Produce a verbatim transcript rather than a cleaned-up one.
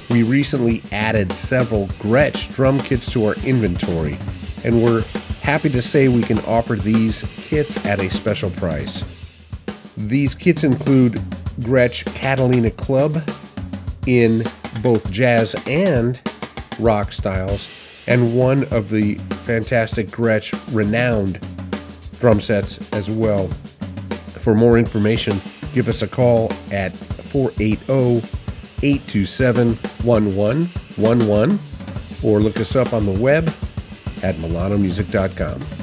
We recently added several Gretsch drum kits to our inventory, and we're happy to say we can offer these kits at a special price. These kits include Gretsch Catalina Club in both jazz and rock styles, and one of the fantastic Gretsch Renowned drum sets as well. For more information, give us a call at four eight zero, eight two seven, one one one one or look us up on the web at milano music dot com.